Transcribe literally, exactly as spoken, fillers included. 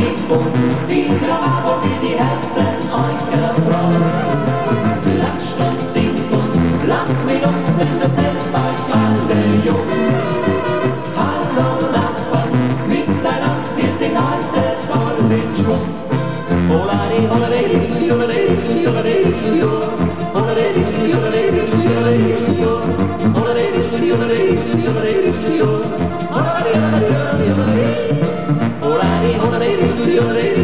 nicht bunt, viel Krawall, wie die Herzen euch erfreuen. Klatscht und singt und lacht mit uns, denn das hält euch alle jung. Hallo Nachbarn, miteinander, wir sind heute voll in Schwung. Holade, holade, holade, holade, holade, holade, holade, holade,